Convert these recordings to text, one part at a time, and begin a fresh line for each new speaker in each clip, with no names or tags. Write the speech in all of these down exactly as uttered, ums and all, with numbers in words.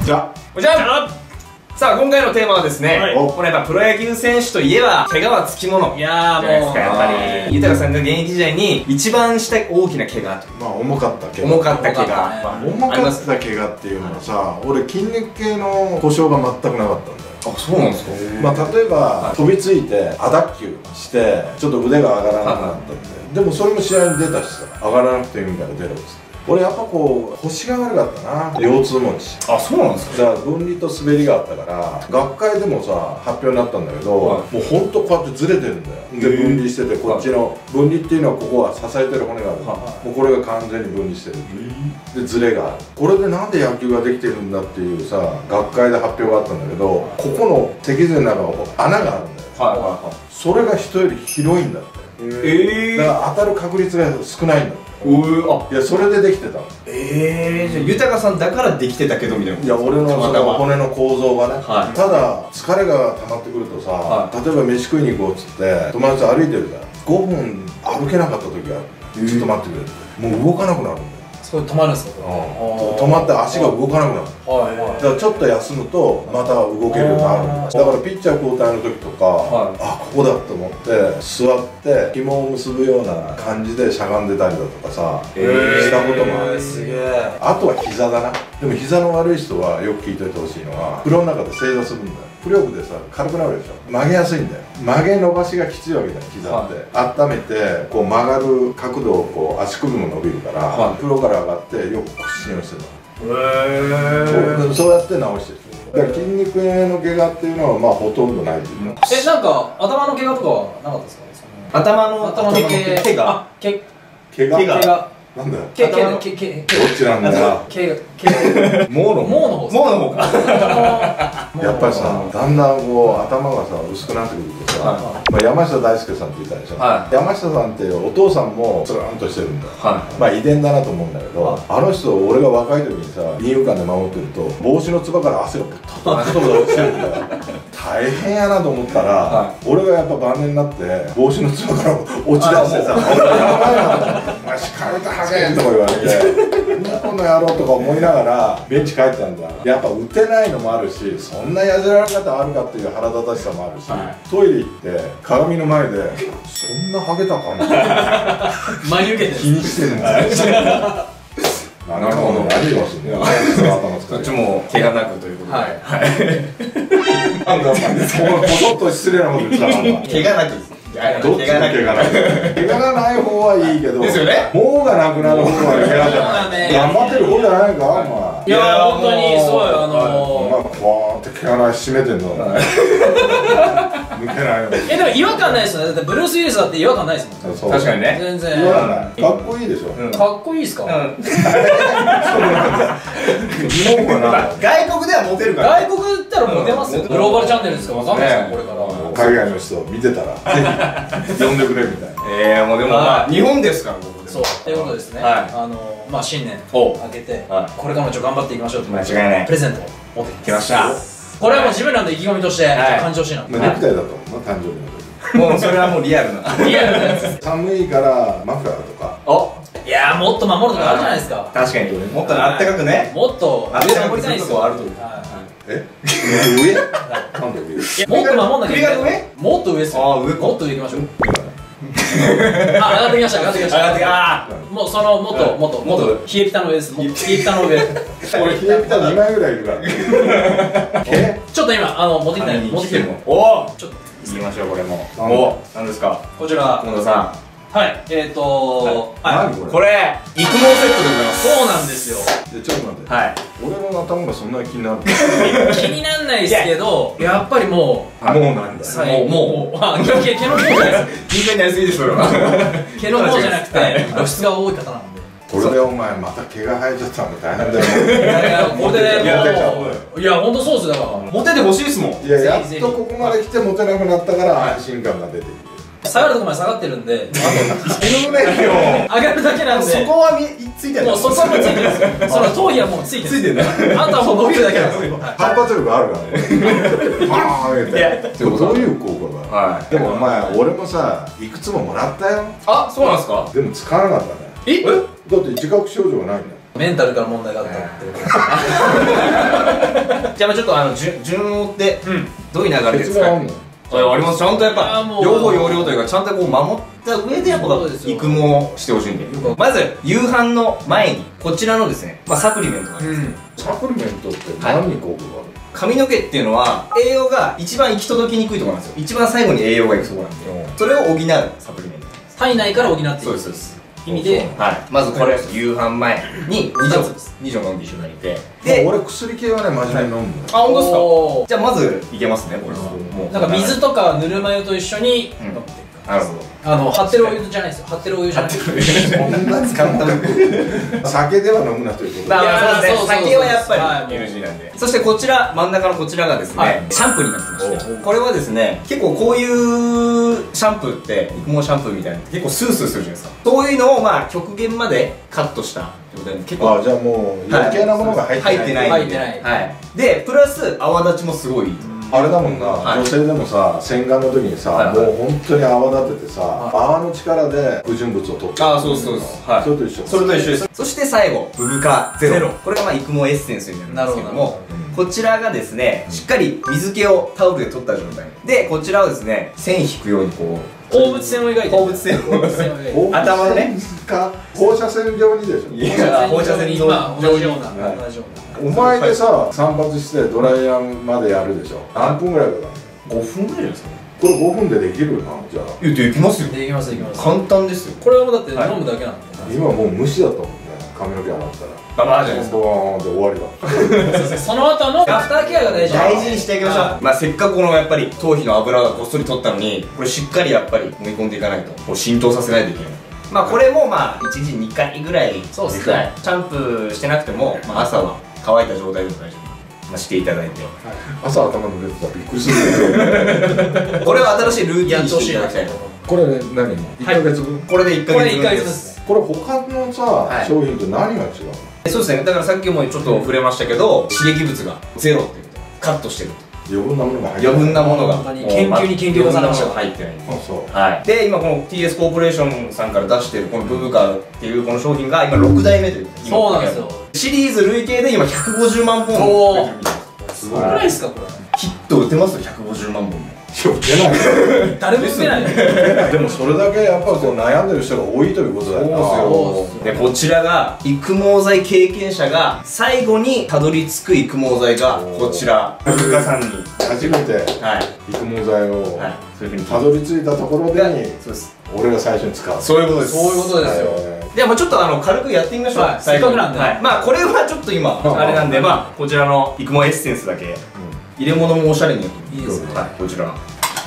じゃ
おじゃあさあ今回のテーマはですね、はい、これやっぱプロ野球選手といえば怪我はつきもの。いやーもうやっぱり豊さんが現役時代に一番した大きな怪我という、
まあ重かった怪我、
重かった怪我、
重かった怪我っていうのはさ、俺筋肉系の故障が全くなかったんだよ。
あ、そうなんですか。
まあ例えば飛びついて亜脱臼してちょっと腕が上がらなくなったって、でもそれも試合に出たしさ、上がらなくていいから出ろっつって。俺やっぱこう腰が悪かったな、腰痛持ち。
あ、そうなんですか。
だから分離と滑りがあったから学会でもさ発表になったんだけど、もうほんとこうやってずれてるんだよ。で分離してて、こっちの分離っていうのはここは支えてる骨がある、もうこれが完全に分離してるでズレがある。これでなんで野球ができてるんだっていうさ学会で発表があったんだけど、ここの脊髄の中に穴があるんだよ。はいはいはい。それが人より広いんだって。ええ。だから当たる確率が少ないんだ。うー、あ、いやそれでできてたの。
ええ、じゃあ豊さんだからできてたけどみたいな。
いや俺のその骨の構造がね、はい、ただ疲れが溜まってくるとさ、はい、例えば飯食いに行こうっつって友達と歩いてるじゃん。ごふん歩けなかった時がある。ちょっと待ってくれって、もう動かなくなるんだよ。
それ止まるんですか。
止まって足が動かなくなる。だからちょっと休むとまた動けるようになるんだ。だからピッチャー交代の時とか、あ、ここだと思って座って紐を結ぶような感じでしゃがんでたりだとかさしたこともある。すげえ。あとは膝だな。でも膝の悪い人はよく聞いておいてほしいのは、風呂の中で正座するんだよ。浮力でさ軽くなるでしょ。曲げやすいんだよ。曲げ伸ばしがきついわけだよ膝って。温めてこう曲がる角度をこう足首も伸びるから、風呂から上がってよく屈伸をしてた。へえ。そうやって直してる。だから筋肉系の怪我っていうのはまあほとんどないっていうか。
え、なんか頭の怪我とかはなかったですか。
頭の
頭の怪我。怪我。
怪我。怪我。なんだよ。
けけけけ
どっちなんだよ。
けけ
もうの
もうの方。
もうの方か。
やっぱりさ、だんだんこう頭がさ薄くなってくるとさ、まあ山下大輔さんって言ったでしょ。山下さんってお父さんもつるんとしてるんだよ。まあ遺伝だなと思うんだけど、あの人俺が若い時にさ二遊間で守ってると帽子のつばから汗がぶっとぶっとぶ落ちてるんだよ。大変やなと思ったら、俺がやっぱ晩年になって帽子のつばから落ち出してさ、やばいなと思って、お前しかめたはげんとか言われて、ニコの野郎とか思いながらベンチ帰ったんだ。やっぱ打てないのもあるし、そんなやじられ方あるかっていう腹立たしさもあるし、トイレ行って鏡の前でそんなハゲたかな
真に受けて
気にしてるんだよ。なるほど、悪いわしね。
こっちも怪我なくということで。はい。
なんだ、こそっと失礼なこと言ってたから。
怪我なくです。
どっちも怪我ない。怪我がない方はいいけど、もうがなくなる方は怪我じゃない。頑張ってる方じゃないか、お前。
いや、本当にそうよ、あの。
まあ、こうやって毛穴締めてんの。抜けないよ。
え、でも違和感ないですよね。だってブルース・ウィリスだって違和感ないですもん。
確かにね。
全然。
かっこいいでしょ。
かっこいいですか。
日本はな。
外国ではモテるから。
外国行ったらモテますよ。グローバルチャンネルですか、わかんないですよ、これから。
海外の人見てたら、ぜひ呼んでくれみたいな。
ええ、もうでもまあ日本ですから、ここで。
そう、っていうことですね。あの、まあ新年明けて、これからもちょっと頑張っていきましょうって。
間違いない。
プレゼントを持ってきました。これはもう自分らの意気込みとして感じてほしいな。
ネクタイだと思うな、誕生日の時。
もうそれはもうリアルな。
リアルなやつ。
寒いからマフラーとか。
お、いやー、もっと守るとかあるじゃないですか。
確かに。もっとあったかくね。
もっと上守りたいですよ。
あると。
え？上？なんで上？
もっと守んなきゃいけない。上？もっと上ですよ。ああ、上か。もっと上行きましょう。あ、上がってきました。上がってきました。上がってきました。もうそのもっともっともっと冷えピタの上です。冷えピタの上。
俺冷えピタにまいぐらいいるから。
え？ちょっと今あの持ってきた持ってきてるもん。
おお。ちょっと言いましょうこれも。おお。何ですか。
こちら。
近藤さん。
はい、えっと
何これ育毛セットでございます。
そうなんですよ。
でちょっと待って、
はい、
俺の頭がそんなに気になる
気になんないですけど、やっぱりもう
もうなんだ
よ、もうあ、毛の方じゃないです。
人間になりすぎですそれは。
毛の方じゃなくて露出が多い方なんで。
これでお前また毛が生えちゃったの大変だよ。
いやいや、これでもう、いや本当そうですよ。だから
モテてほしいですもん。
いや、やっとここまで来てモテなくなったから安心感が出てくる。
下がるとこまで下がってるんで、
毛の上に
上がるだけなんで、
そこはついてる。
もうそこはもうついてるんですよ。その頭皮はもうついてる。ついてる。あとはもう伸びるだけなんですよ。
反発力あるからね。パーン上げて。でもそういう効果が。でもお前俺もさいくつももらったよ。
あ、そうなんですか。
でも使わなかったね。
え？
だって自覚症状がないんだよ。
メンタルから問題があったって。
じゃあちょっとあの順順を追ってどういう流れですか？あります。ちゃんとやっぱ両方要領というかちゃんとこう守った上でやっぱ育毛をしてほしいんで、まず夕飯の前にこちらのですね、まあサプリメントがあります。
サプリメントって何に効果がある？
髪の毛っていうのは栄養が一番行き届きにくいところなんですよ。一番最後に栄養が行くところなんで、それを補うサプリメント。
体内から補っていく。
そうですそうです。
意味で、
はい、まずこれ夕飯前にに錠に錠飲んで一緒になりて、
で俺薬系はね真面目に飲むんだよ。
あ、本当ですか？じゃあまずいけますね、これは。
もうなんか水とかぬるま湯と一緒に飲んでいく。
なるほど。
あの張ってるお湯じゃないですよ。張ってるお湯じゃない。
そんな使った酒では飲むなということで。
まあそうですね。酒はやっぱり エヌジー なんで。そしてこちら真ん中のこちらがですね、シャンプーになってまして、これはですね、結構こういうシャンプーって育毛シャンプーみたいな結構スースーするじゃないですか。そういうのをまあ極限までカットした状態で結構。
あ、じゃあもう余計なものが入ってない。
入ってない。
入ってない。
はい。でプラス泡立ちもすごいいい。
あれだもんな、女性でもさ、洗顔の時にさ、もう本当に泡立ててさ、泡の力で不純物を取って。
ああ、そうそうそう。
それと一緒。
それと一緒です。そして最後、ブブカゼロ。これがまあ育毛エッセンスになるんですけども、こちらがですね、しっかり水気をタオルで取った状態で、こちらをですね、線引くようにこう
放物線を描いて、
放物線を頭のね、
放射線状にでしょ。
いや、放射線状に
同じような、同じような。
お前でさ、散髪してドライヤーまでやるでしょ。何分ぐらいかかる
の？ごふんぐらいですかね。
これごふんでできるな、じゃあ。
いや、できますよ。
できますできます。
簡単ですよ。
これはもうだって飲むだけなんで。
今もう無視だったもんね、髪の毛洗ったら。
ババーじゃないですか。
ボーンで終わりだ。
その後のアフターケアが大事。
大事にしていきましょう。まあせっかくこのやっぱり頭皮の油がこっそり取ったのに、これしっかりやっぱり揉み込んでいかないと、こう浸透させないといけない。まあこれもまあいちにちにかいぐらい、そうですね。シャンプーしてなくても、まあ朝は乾いた状態でも大丈夫。まあしていただいて。
朝頭濡れてたらびっくりする。
これは新しいルーティンにしていただきたい。
これ何？いっかげつぶん？
これでいっかげつぶんです。
これ他のさ商品と何が違うの？
そうですね。だからさっきもちょっと触れましたけど、刺激物がゼロっていうこと。カットしてると。
余分なものが入って
余分なものが
研究に研究がされました。
入ってない。はい。で今この ティーエス コーポレーションさんから出しているこのブブカっていうこの商品が今ろくだいめという。
そうなんですよ。
シリーズ累計で今ひゃくごじゅうまんぽんも。
すごくないですかこれ？
ヒット打てますよひゃくごじゅうまんぽんも。
出ない
誰も出ない。
でもそれだけやっぱこう悩んでる人が多いということだよ
な。でこちらが育毛剤経験者が最後にたどり着く育毛剤がこちらブブカさんに
初めて育毛剤をたどり着いたところで俺が最初に使う。
そういうことです。
そういうことですよ。
ではもうちょっとあの軽くやってみましょう。
せっかくなんで。
まあこれはちょっと今あれなんで、まあこちらの育毛エッセンスだけ入れ物もおしゃれにやってみていいですね。はい、こちら。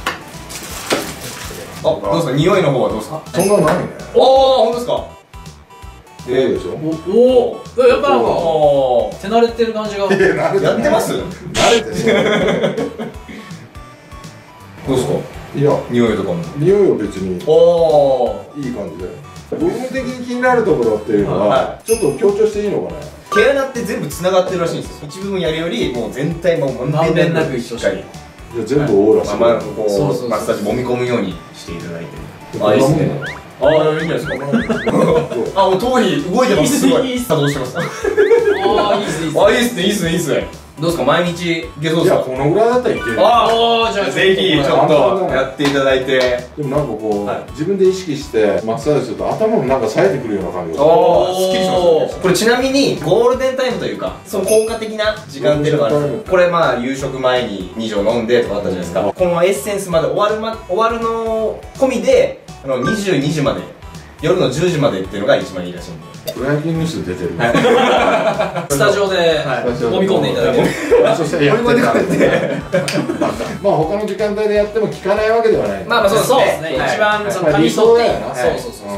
あ、どうですか、匂いの方はどうですか。
そんなないね。
おお、本当ですか。
ええでしょ。
おお、やっぱなんか手慣れてる感じが。
やってます。
慣れてね。
どうですか。
いや、
匂いとかも。
匂いは別に。おお、いい感じで。部分的に気になるところっていうのは、ちょっと強調していいのかな。
毛穴って全部つながってるらしいんですよ。一部分やるより、もう全体もまんべんなくしっかり。
じゃ全部オーラして、
まあこうマッサージ揉み込むようにしていただいて。あ、いいですね。ああ、いいんじゃないですか。あ、もう頭皮動いてます。すごい。作動してます。ああ、いいですね。あ、いいですね。いいですね。いいですね。どうですか、毎日いけそうですか。
いや、このぐらいだったらいける。
ああ、じゃあぜひちょっとやっていただいて。
でもなんかこう自分で意識してマッサージすると頭もなんか冴えてくるような感じが。
ああ、すっきりしますね。これちなみにゴールデンタイムというか、その効果的な時間っていうのがあるんですよ。これまあ夕食前にに錠飲んでとかあったじゃないですか。このエッセンスまで終わるま終わるの込みで、あのにじゅうにじまで、夜のじゅうじまでっていうのが一番いいらしいんで。
プロ野球ニュース出てる。
スタジオで揉み込んでいただける。
そしてやってるからってまあ他の時間帯でやっても効かないわけではない。
まあまあそうですね。
一番その髪にとってそうそうそう。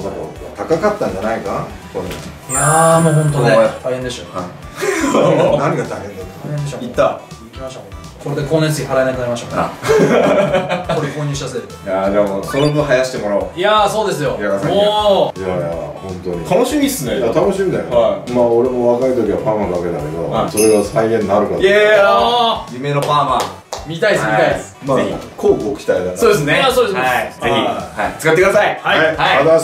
高かったんじゃないかこれ。
いやーもう本当ね大変でしょ。
何が大変だった？
大変でしょ。
行った。
行きましょう。これで光熱費払えなくなりましたから。これ購入したせいで。
いやーでもその分生やしてもらおう。
いやーそうですよ。もう。
いやいや本当に。
楽しみっすね。
楽しみだよ。まあ俺も若い時はパーマかけたけど、それが再現になるか。
いやー夢のパーマ。
見たいです見たいです。
まあこうご期待だから。
そうですね。
そうです。
はい。ぜひはい使ってください。
はい。ありがとうございます。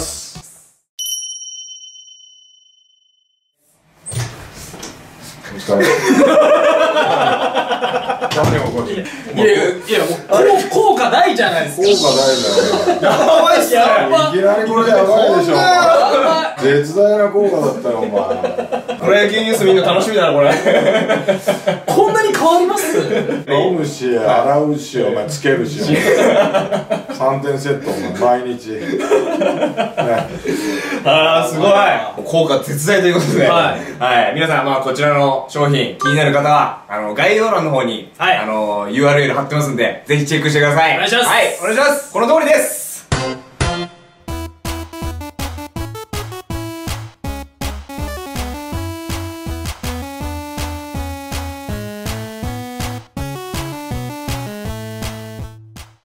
お疲れ。 何もこっち。
いやいや、いや、もう、効果大じゃないですか。
効果大だよ。
やばいっすね。
いきなりこれやばいでしょ。絶大な効果だったよ、お前。
プロ野球ニュースみんな楽しみだな、これ。
こんなに変わります？
飲むし、洗うし、お前つけるし。さんてんセット、お前、毎日。
あー、すごい。効果絶大ということで。はい。はい。皆さん、まあ、こちらの商品、気になる方は、あの、概要欄の方に、はい。あの、ユーアールエル 貼ってますんで、ぜひチェックしてください。
お願いします。
はい、お願いします。この通りです。